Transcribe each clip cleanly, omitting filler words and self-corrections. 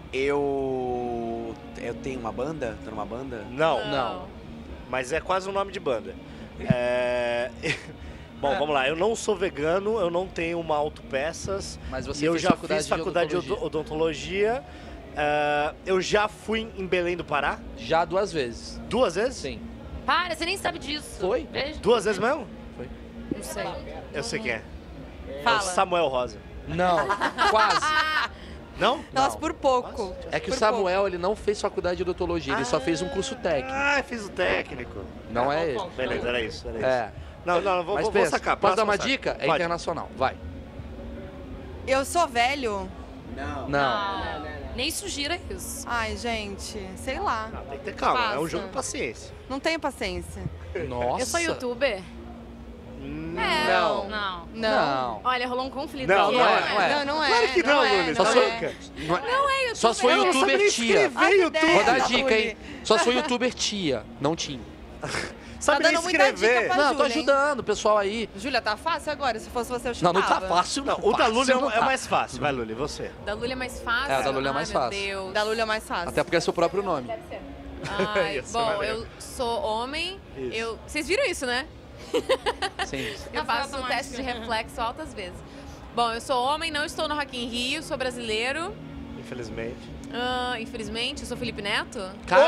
Eu tenho uma banda? Tô numa banda? Não. Mas é quase um nome de banda. Bom, vamos lá. Eu não sou vegano, eu não tenho uma autopeças. Mas você eu fez já fiz faculdade de odontologia. Eu já fui em Belém do Pará. Já 2 vezes. 2 vezes? Sim. Para, você nem sabe disso. Foi? Veja. 2 vezes mesmo? Foi. Não sei. Eu sei quem é. Fala. É o Samuel Rosa. Não, quase. Não? Nossa, por pouco. É que o Samuel, ele não fez faculdade de odontologia, ele só fez um curso técnico. Fiz o técnico. Não é ele. Beleza, era isso. Não, vou pensa, sacar. Posso dar uma Próximo dica? saco. É Pode. internacional, vai. Eu sou velho? Não. Nem sugira isso. Ai, gente, sei lá. Tem que ter calma, é um Passa. jogo de paciência. Não tenho paciência. Nossa. Eu sou youtuber? Não. Olha, rolou um conflito Não, aqui. não é. Não é. Claro que não, Luli. Só Tá sou- louca? Só se for Eu não youtuber sabia tia. escrever YouTube. Vou dar a dica, hein? Só se for youtuber tia, não tinha. Sabe Tá nem dando muita dica escrever. pra Não, tô Júlia, hein? ajudando o pessoal aí. Júlia, tá fácil agora? Se fosse você, eu Não, chutava. não tá fácil, não. O da Luli Fácil não é tá. mais fácil. Vai, Luli, você. Da Lulha é mais fácil? É, o da Lulha é mais Ai, fácil. Meu Deus. Da Lúlia é mais fácil. Até porque é seu próprio nome. Ai, Isso, bom, vai ver. eu sou homem. Isso. Vocês viram isso, né? Sim. Eu faço o teste de reflexo altas vezes. Bom, eu sou homem, não estou no Rock in Rio, sou brasileiro. Infelizmente. Infelizmente, eu sou Felipe Neto.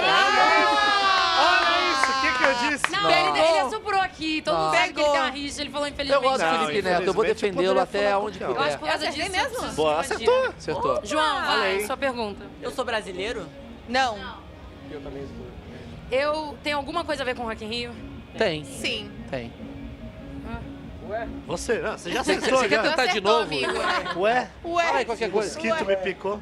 Olha isso, o que eu disse? Não, ele assoprou aqui. Todo mundo sabe que ele Pegou. tem uma rixa, ele falou Eu infelizmente. gosto do Não, Felipe Neto, eu vou infelizmente, eu defendê-lo poderia até falar onde qualquer um. Eu acho que puder. por causa disso. mesmo? eu preciso Boa, de uma acertou. dica. Acertou. João, Fala aí. vai, sua pergunta. Eu sou brasileiro? Não. Eu tenho alguma coisa a ver com Rock in Rio? Tem, Sim. tem. Você, não, você já Você acertou, quer já. tentar de Acertou, novo? amigo. Ué? Fala aí qualquer O coisa. mosquito me picou.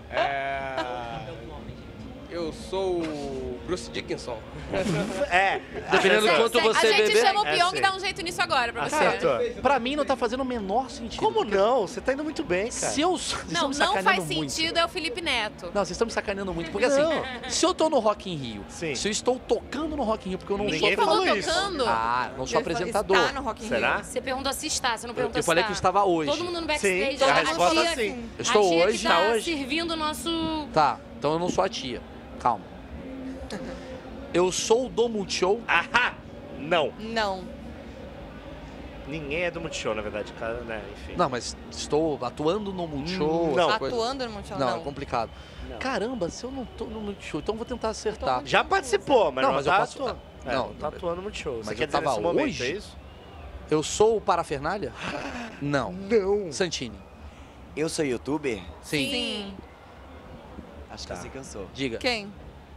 Eu sou o Bruce Dickinson. Dependendo do quanto você A gente beber. chama o Pyong sim. e dá um jeito nisso agora pra você. Acertou. Pra mim não tá fazendo o menor sentido. Como não? Você tá indo muito bem, cara. Se eu... Vocês estão Não, me não sacaneando faz muito. sentido, é o Felipe Neto. Não, vocês estão me sacaneando muito. Porque assim, se eu tô no Rock in Rio, Sim. se eu estou tocando no Rock in Rio, porque eu não Ninguém sou falou Falou isso. tocando? Ah, não sou apresentador. Está no Rock in Será? Rio. Você perguntou se está, você não perguntou Eu se falei tá. que eu estava hoje. Todo mundo no backstage. Sim, a resposta tia, sim. Eu estou a tia hoje, que tá tá hoje. servindo o nosso... Tá, então eu não sou a tia. Calma. Eu sou o do Multishow. Ahá! Não. Não. Ninguém é do Multishow, na verdade, cara, né? Enfim. Não, mas estou atuando no Multishow. Não. essa coisa. Atuando no Mundial, Não, não. é complicado. Caramba, se eu não tô no Multishow, então eu vou tentar acertar. Já participou, mas Não, não, mas eu tá posso- atuando. não, tá atuando no Multishow. Você mas quer eu dizer tava nesse momento, hoje? é isso? Eu sou o Parafernália? Não. Não. Santini. Eu sou youtuber? Sim. Sim. Acho que você cansou. Diga. Quem?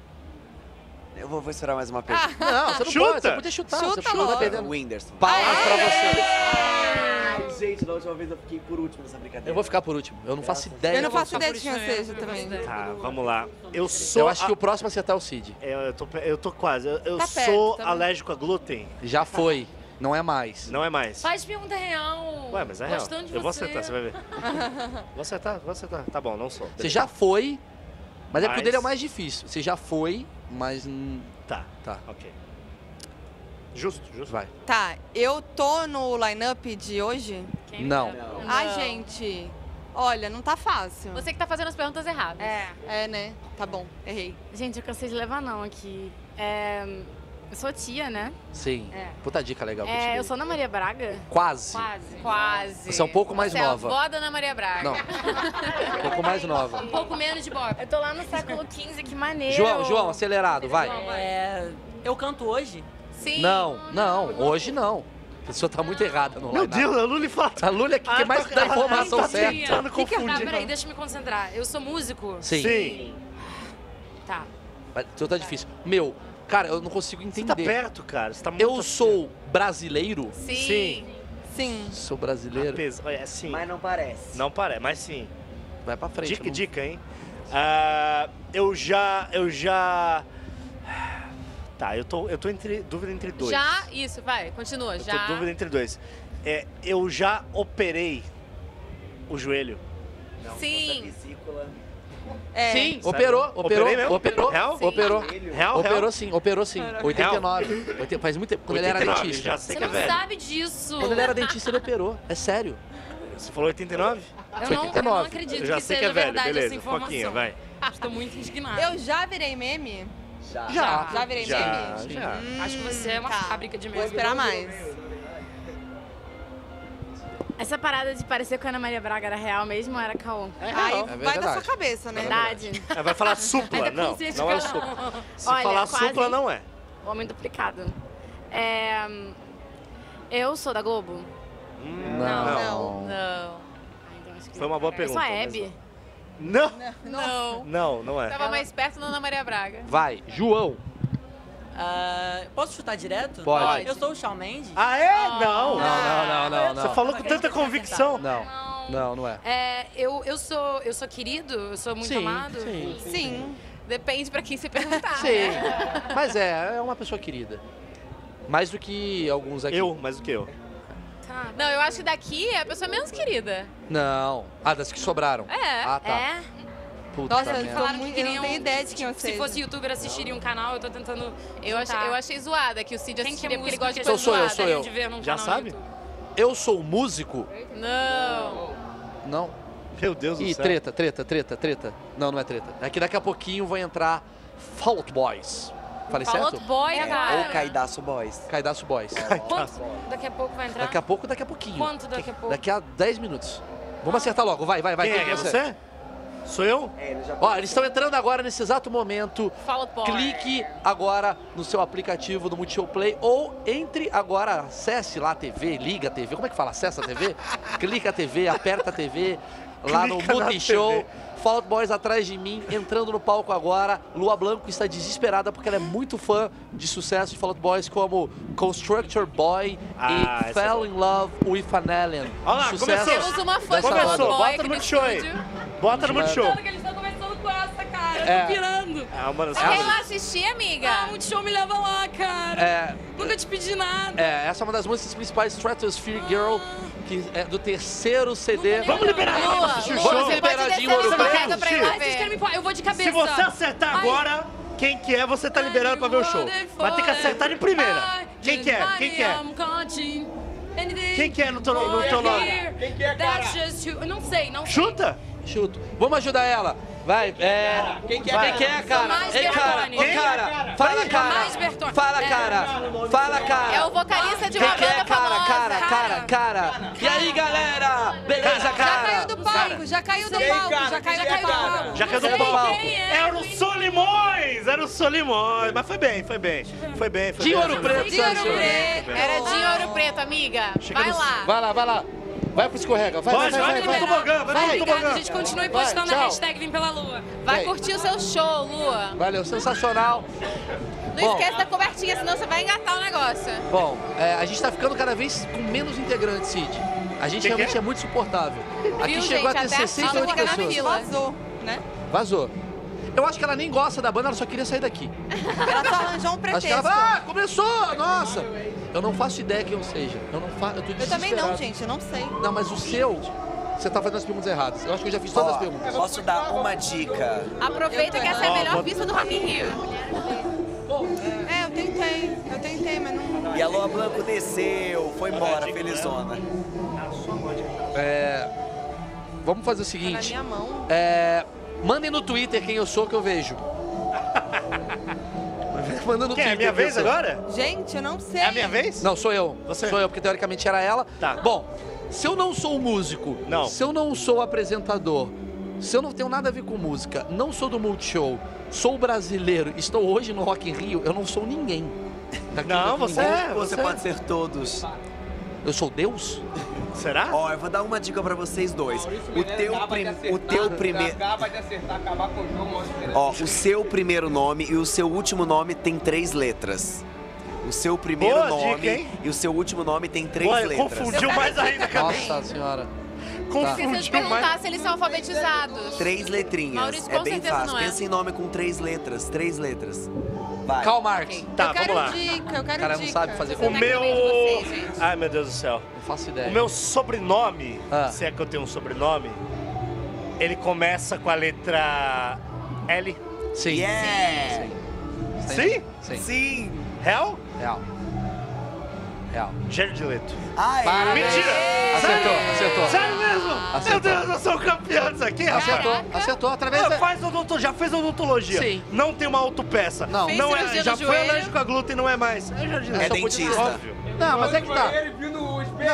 Eu vou esperar mais uma pergunta. Não, você não Chuta. pode, você podia chutar. Chuta você chuta, logo. vai perdendo. O Whindersson. Palmas pra você. Ai, gente, da última vez eu fiquei por último nessa brincadeira. Eu vou ficar por último. Eu não faço ideia. Eu não quem faço sou. ideia de quem eu seja também. Tá, vamos lá. Eu sou... Eu acho que o próximo a acertar é o Cid. Eu tô quase. Eu Tá perto, sou tá bom. alérgico a glúten. Já foi. Não é mais. Não é mais. Faz pergunta real. Ué, mas é real. Gostando de Eu vou você. acertar, você vai ver. Vou acertar. Tá bom, não sou. Você já foi, mas é porque o Mas- dele é o mais difícil. Você já foi, mas... Tá, Tá, ok. Justo. vai. Tá, eu tô no line-up de hoje? Quem Não. me dera. Ai, Não. gente. Olha, não tá fácil. Você que tá fazendo as perguntas erradas. É, né? Tá bom, errei. Gente, eu cansei de levar não aqui. Eu sou tia, né? Sim. É. Puta dica legal que eu te dei. Eu sou Ana Maria Braga. Quase. Quase. Quase. Você é um pouco mais Você nova. é a avó da Ana Maria Braga. Não. Um pouco mais nova. Um pouco menos de Bob. Eu tô lá no século XV, que maneiro. João, acelerado, vai. Eu canto hoje? Sim. Não, hoje não. A pessoa tá muito errada no Meu line-up. Deus, a Luli fala. A Lulha que quer mais dar informação tá certa. tentando confundir. Peraí, deixa eu me concentrar. Eu sou músico? Sim. Sim. Tá. Mas então tá difícil. Meu, cara, eu não consigo Você tá entender. perto, cara. Você tá muito Eu sou brasileiro? Sim. Sim. Sim. Sou brasileiro? É, sim. Mas não parece. Não parece, mas sim. Vai pra frente. Dica, não- dica, hein? Eu já... Tá, eu tô entre dúvida entre dois. Já, isso, vai, continua. Eu tô Já. dúvida entre dois. Eu já operei o joelho. Sim. É. Sim, Sério? operou. Operei mesmo? Real? Sim. Operou. Real? Operou sim. 89. Faz muito tempo. Quando ele era 89, dentista. já sei Você que é não velho. sabe disso. Quando ele era dentista, ele operou. É sério. Você falou 89? Eu Foi não 89. acredito Eu já que sei seja que é velho, verdade beleza. essa informação. Foquinha, vai. Estou muito indignada. Eu já virei meme? Já virei meme? Já. Acho que você é uma fábrica de Vou meme. esperar mais. Essa parada de parecer com a Ana Maria Braga era real mesmo ou era caô? Aí vai da verdade. sua cabeça, né? Verdade. Vai falar supla. Não, consciente não é que supla. Se Olha, falar quase. supla, não é. Homem duplicado. Eu sou da Globo? Não. Não. Então acho que Foi uma boa eu pergunta. sou a Hebe? Não, Não. não é. Tava mais perto da Ana Maria Braga. Vai, João. Posso chutar direto? Pode. Eu sou o Shawn Mendes? Ah, é? Não. Não. Você falou com tanta convicção. Não é. Eu sou querido? Eu sou muito amado? Sim. Depende pra quem você perguntar. Sim. Mas é uma pessoa querida. Mais do que alguns aqui. Mais do que eu. Tá. Não, eu acho que daqui é a pessoa menos querida. Não. Ah, das que sobraram. É. Ah, tá. É? Puta Nossa, eu merda. tô Falaram muito, que eu não queriam... tenho ideia de quem eu Se seja. fosse youtuber, assistiria um canal, eu tô tentando Eu achei zoada que o Cid Quem que é assistiria porque ele músico gosta de que coisa Sou eu, zoada. sou eu. de ver num Já canal sabe? no YouTube? Eu sou músico? Não. Não. Meu Deus do Ih, céu. treta. Não é treta. É que daqui a pouquinho vai entrar Fall Out Boys. Falei Falou certo? boy, cara. Ou Caidaço Boys. Caidaço Boys. Quanto? Daqui a pouco vai entrar? Daqui a pouquinho. Quanto daqui a pouco? Daqui a 10 minutos. Vamos acertar logo, vai. Quem Tem é? que É você? Sou eu? Ele já Ó, eles estão entrando agora nesse exato momento. Fala boy. Clique agora no seu aplicativo do Multishow Play ou entre agora, acesse lá a TV, liga a TV. Como é que fala? Acessa a TV? Clica a TV, aperta a TV, lá no Clica na Multishow. TV. Fall Out Boys atrás de mim, entrando no palco agora. Lua Blanco está desesperada porque ela é muito fã de sucesso de Fall Out Boys como Constructor Boy Ah, e essa é Fell boa. in Love with Van Halen. Olha lá, Sucesso começou. Temos uma fã de dessa Fall Out banda. Começou, Boy bota aqui no no Multishow aí. estúdio. Bota no Multishow. Que eles estão começando com essa, cara. É. Eu tô pirando. Mano, Quer ir lá assistir, amiga? Ah, muito show me leva lá, cara. Nunca te pedi nada. Essa é uma das músicas principais, Stratosphere Girl, que é do terceiro CD. Vamos liberar Lua, pra assistir o Lua, show. você pode Liberadinho, descer Ouro na sua Preto. casa pra ir Ai, lá vocês querem ver. me pôr? Eu vou de cabeça. Se você acertar agora, quem que é, você tá liberado pra ver o show. Mas tem que acertar de primeira. Quem que é? Quem que é? Quem que é no teu nome? Quem que é, cara? Eu não sei. Chuta! Chuto. Vamos ajudar ela. Vai, Quem que é, Quem que é, cara? Mais Ei, cara. Bertone. Ô, cara. Fala, cara. Mais Bertone. Fala, cara. Fala, cara. É o vocalista de Quem uma que é, banda cara? famosa. Cara. E aí, galera? Beleza, Já cara? caiu do palco, já caiu do Quem, palco, cara? já caiu Quem do é, cara? palco. Já caiu Sei do palco. quem Era o Solimões! Era o Solimões. Mas foi bem. Foi bem. De Ouro Preto, De Ouro senhor. Preto. Era de Ouro Preto, amiga. Vai lá. Vai lá. Vai pro escorrega. Vai. Vai pro tobogã, vai pro Obrigada, tobogã. gente. Continue Vai, postando tchau. a hashtag Vim Pela Lua. Vai curtir o seu show, Lua. Valeu, sensacional. Não Bom. esquece da cobertinha, senão você vai engatar o negócio. Bom, a gente tá ficando cada vez com menos integrantes, Cid. A gente Que realmente é? é muito suportável. Aqui Viu, chegou gente? a ter Até a 68 fila fica na pessoas. fila. Vazou, né? Vazou. Eu acho que ela nem gosta da banda, ela só queria sair daqui. Ela só arranjou um Acho que ela pretexto. fala, começou, nossa. Eu não faço ideia quem eu seja. Eu tô Eu também não, desesperado. gente, eu não sei. Não, mas o seu, você tá fazendo as perguntas erradas. Eu acho que eu já fiz todas as perguntas. Posso dar uma dica? Aproveita que essa é a melhor pista do Rock in Rio. Eu tentei, mas não... E a Lua Blanco desceu, foi embora, felizona. Vamos fazer o Tá na seguinte. minha mão. Mandem no Twitter quem eu sou que eu vejo. Manda no Quem é? Twitter. É minha quem eu vez sou. agora? Gente, eu não sei. É a minha vez? Não, sou eu. Você? Sou eu, porque teoricamente era ela. Tá. Bom, se eu não sou músico, Não. se eu não sou apresentador, se eu não tenho nada a ver com música, não sou do Multishow, sou brasileiro, estou hoje no Rock in Rio, eu não sou ninguém. Não, você é. Você pode ser todos. Eu sou Deus? Será? Ó, eu vou dar uma dica pra vocês dois. O teu primeiro... Acaba de acertar, acabar com o jogo, mostra. Ó, o seu primeiro nome e o seu último nome tem 3 letras. O seu primeiro Boa nome dica, hein? e o seu último nome tem 3 Olha, letras. confundiu mais ainda, cara. Nossa senhora. Preciso Confundiu perguntar mais. se eles são alfabetizados. 3 letrinhas. Maurício, É com bem certeza fácil. não é. Pensa em nome com 3 letras. 3 letras. Vai. Karl Marx. Tá, eu quero vamos lá. dica, eu quero O cara dica. não sabe fazer O conta. meu... Vocês, gente. Ai, meu Deus do céu. Não faço ideia. O meu sobrenome, Ah. se é que eu tenho um sobrenome, ele começa com a letra L. Sim. Yeah! Sim? Sim. Sim! Real? Real. Real. Jared Leto. Aê! Parabéns. Mentira! Acertou, acertou. Sério mesmo? Meu Deus, eu sou o campeão disso aqui, rapaz. Acertou. Através da... Já fez odontologia. Sim. Não tem uma autopeça. Não. Fez Não cirurgia já no foi joelho. alérgico a glúten, não é mais. É dentista. Óbvio. Não, mas é que tá. Ele viu no espelho.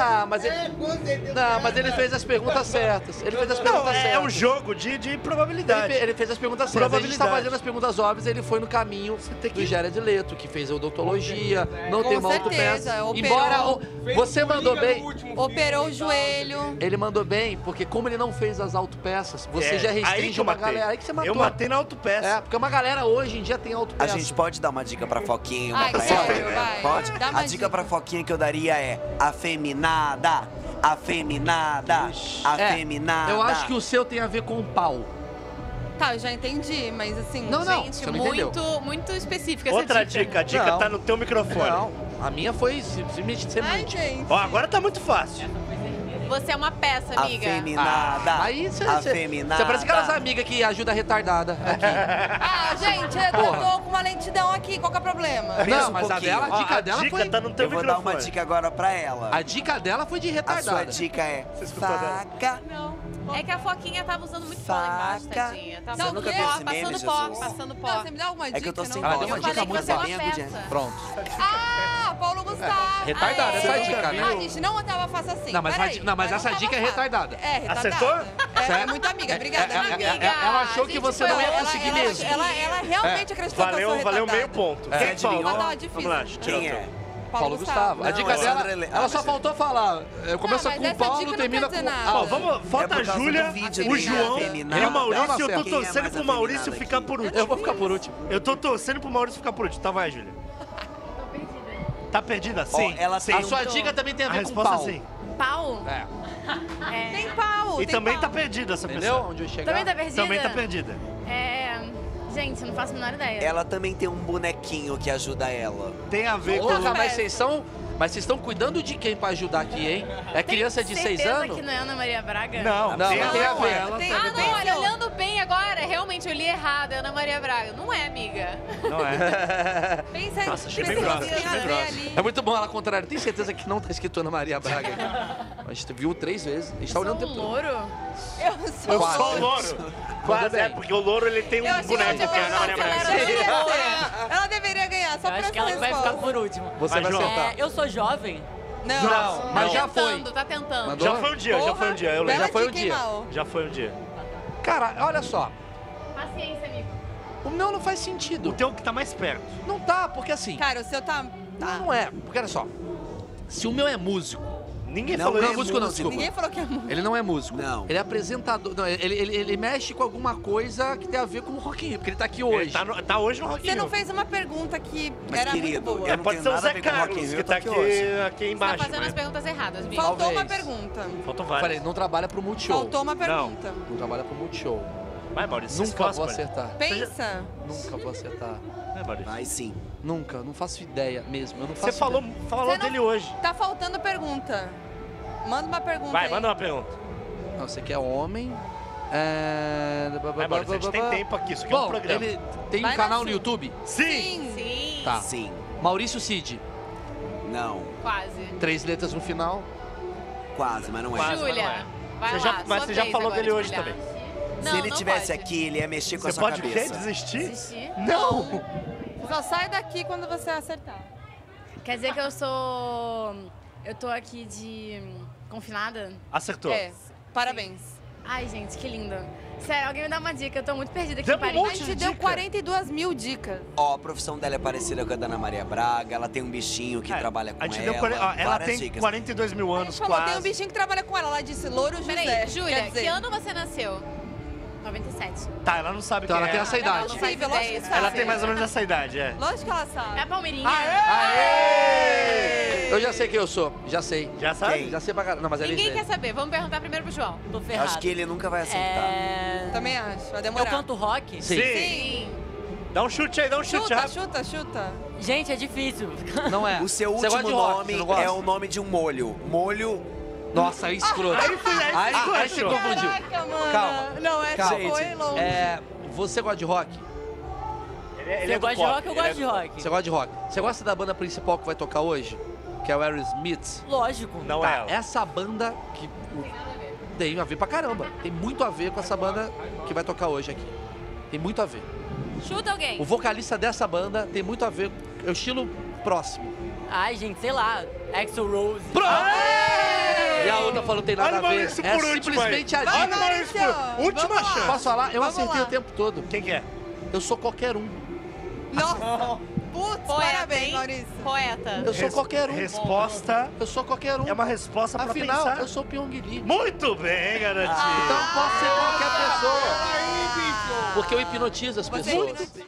Não, mas ele fez as perguntas certas. Ele fez as perguntas Não, certas. é um jogo de probabilidade. Ele fez as perguntas certas. A gente tá Probabilidade. fazendo as perguntas óbvias, ele foi no caminho do Jared Leto, que fez a odontologia, não tem uma certeza, autopeça. operou. Embora você mandou bem, Operou o joelho. ele mandou bem, porque como ele não fez as autopeças, você já aí restringe que eu uma matei. galera. Aí que você matou. Eu matei na autopeça. É, porque uma galera hoje em dia tem A autopeça. gente pode dar uma dica pra Foquinha e uma Ai, pra sério, ela? vai. Pode? Dá uma A dica dica. pra Foquinha que eu daria é afeminada, afeminada, afeminada. Eu acho que o seu tem a ver com o pau. Tá, eu já entendi, mas assim... Não, não. Gente, Você não entendeu. muito específica essa Outra dica. dica, a dica Não. tá no teu microfone. Não, a minha foi simplesmente Ai, semente. gente. Ó, agora tá muito fácil. Você é uma peça, amiga. Afeminada. Aí você afeminada. parece aquelas amigas que ajuda a retardada aqui. Ah, gente, eu tô com uma lentidão aqui, qual que é o problema? Pensa Não, um mas a pouquinho. dela, a Ó, dica dela dica foi... tá no teu Eu vou dar microfone. uma dica agora pra ela. A dica dela foi de A retardada. sua dica é escutou dela? faca. É que a Foquinha tava usando muito pó lá embaixo, Faca. tadinha. Tava Você passando nunca pó, viu esse meme, passando pó, Jesus? passando pó. Não, você me dá alguma dica? É que eu tô sem não? Ela voz. deu uma Eu falei dica que muito você é uma boa. peça. Pronto. Ah, Paulo Gustavo. Retardada Ah, essa é. dica, né? Ah, gente, não tava fácil assim. Não, mas peraí. não, mas essa não dica é tava fácil. retardada. É, retardada. Acertou? É Certo? muito amiga, obrigada, amiga. Ela achou que Gente, você foi não ia Ela- conseguir ela- mesmo. Ela realmente acreditou que eu sou Valeu retardada. meio ponto. É. Quem que falou? Adivinhou? Ah, tá, difícil. Vamos lá, deixa eu tirar Quem o é? teu. Paulo Gustavo. A Não, dica é dela, Sandra Le- ela Ah, só mas faltou falar. Começa mas com essa Paulo, dica não termina quer com... dizer nada. Ó, vamos, falta É por a causa Júlia, do vídeo o dele, João afeminada. e o Maurício. Não, Eu tô certo. Quem é torcendo mais pro Maurício afeminada ficar aqui? por último. Eu vou ficar por último. Eu tô torcendo pro Maurício ficar por último. Então vai, Júlia. Tá perdida? Sim. ela sim. tem A sua dica também tem a A ver com resposta pau. é sim. Pau? É. Tem pau, E tem também pau. tá perdida essa Entendeu pessoa. onde eu chegar? Também tá perdida? Também tá perdida. É... Gente, eu não faço a menor ideia. Ela também tem um bonequinho que ajuda ela. Tem a ver com... Porra, mas vocês estão cuidando de quem pra ajudar aqui, hein? É criança de 6 certeza anos? que não é Ana Maria Braga? Não, Não, tem mas tem a ver. ela. Tem- Ah, tem- não, olha, olhando bem agora, realmente eu li errado, é Ana Maria Braga. Não é, amiga. Não é. Pensa aí. Nossa, achei tem bem certeza grossa, que achei bem tem grossa. ali. É muito bom ela contrário. Tem certeza que não tá escrito Ana Maria Braga aqui? A gente viu 3 vezes. A gente tá Sou olhando o um tempo todo. louro? Eu sou Eu Quase. sou o louro. Quase, bem. é, porque o louro ele tem um Eu achei boneco que que é a Ana Maria ela Braga. deveria ser. Ela deveria ganhar, só Eu por acho que essa ela vai resposta. ficar por último. Você vai João. acertar. Eu sou jovem. Não. Não, mas já foi. Tentando, tá tentando. Mandou? Já foi um dia, já foi um dia. Eu lembro. Bela Já foi um dica, hein, dia. Mal? Já foi um dia. Cara, olha só. Paciência, amigo. O meu não faz O sentido. teu que tá mais perto. Não tá, porque assim... Cara, o seu tá... Não é. Porque olha só. Se o meu é músico... Ninguém Não, falou Não, é isso. músico não, músico. desculpa. Ninguém falou que é música. Ele não é músico. Não. Ele é apresentador. Não, ele mexe com alguma coisa que tem a ver com o Rock in Rio, porque ele tá aqui hoje. Ele tá hoje no Rock in Você não Rio. fez uma pergunta que Mas, era querido, muito boa. eu não Pode tenho ser o nada a Zé ver com Rock in Carlos, Rio, que eu tô tá aqui aqui hoje. Você tá embaixo. fazendo as perguntas erradas, Binho. Faltou Talvez. uma pergunta. Faltam Eu vários. falei, não trabalha pro Multishow. Faltou uma pergunta. Não trabalha pro Multishow. Vai, Maurício. Nunca resposta, vou Maurício. acertar. Pensa. Nunca vou acertar. Vai, Maurício. Vai sim. Nunca. Não faço ideia mesmo. Eu não Você faço falou ideia. Você não- dele hoje. Tá faltando pergunta. Manda uma pergunta Vai, aí. manda uma pergunta. Não, você quer homem. Vai, Maurício, a gente tem tempo aqui, isso aqui é um Bom, programa. ele tem Vai um canal na no sua. YouTube? Sim! Sim, Tá. Sim. Maurício Cid. Não. quase. 3 letras no final. Quase, mas não é. Quase. mas não Júlia, é. vai Você lá, já- mas sua você já vez falou agora dele de hoje brilhar. também. Não, Se ele não tivesse pode. aqui, ele ia mexer com a Você sua pode o quê? cabeça. Desistir? Assistir? Não! Só sai daqui quando você acertar. Quer dizer que eu sou... Eu tô aqui de... confinada? Acertou. É, parabéns. Ai, gente, que lindo. Sério, alguém me dá uma dica, eu tô muito perdida aqui Demos em um Paris. monte A de gente deu dica. 42 mil dicas. Ó, a profissão dela é parecida com a da Ana Maria Braga, ela tem um bichinho que trabalha com A gente ela. deu 40, ó, ela várias tem dicas. 42 mil A anos, gente falou, quase. tem um bichinho que trabalha com ela. Ela disse Louro José. Peraí, Júlia, Quer dizer, que ano você nasceu? 97. Tá, ela não sabe Então quem ela é. tem essa Ela idade. não faz Possível, lógico ideia. que sabe. Ela tem mais ou menos essa idade, é. Lógico que ela sabe. É a Palmeirinha. Aê! Eu já sei quem eu sou. Já sei. Já sabe? Já sei pra caramba. Não, mas é Ninguém Eliseu. quer saber. Vamos perguntar primeiro pro João. Tô Eu ferrado. acho que ele nunca vai acertar. Também acho. Vai Eu demorar. canto rock? Sim. Sim. Dá um chute aí, dá um chute Chuta, rápido. chuta, chuta. Gente, é difícil. Não é. O seu Você gosta último de rock, nome você não gosta? é o nome de um molho. Molho. Nossa, aí escroto. Aí Aí você escroto. confundiu. Caraca, mano. Calma. Não, essa Calma. foi longe. É, você gosta de rock? Ele Você do gosta de pop, rock? Eu ele gosto é de do- rock. Você gosta de rock? Você gosta da banda principal que vai tocar hoje? Que é o Aerosmith? Lógico. Não Tá, é ela. essa banda que... Tem a ver pra caramba. Tem muito a ver com essa banda que vai tocar hoje aqui. Tem muito a ver. Chuta alguém. O vocalista dessa banda tem muito a ver. É o estilo próximo. Ai, gente, sei lá. Axl Rose. E a outra falou, tem nada Olha o a ver. Maurício É por último simplesmente a aí. dica. Olha o Maurício por última Vamos lá. chance. Posso falar? Eu Vamos acertei lá. o tempo todo. Quem que é? Eu sou qualquer um. Nossa! Putz, Poeta, parabéns, hein? Maurício. Poeta. Eu sou qualquer um. Resposta Eu sou qualquer um. é uma resposta pra Afinal, pensar. eu sou Pyong Lee. Muito bem, garotinho. Então posso ser qualquer pessoa. Aí, bicho. Porque eu hipnotizo as Você pessoas.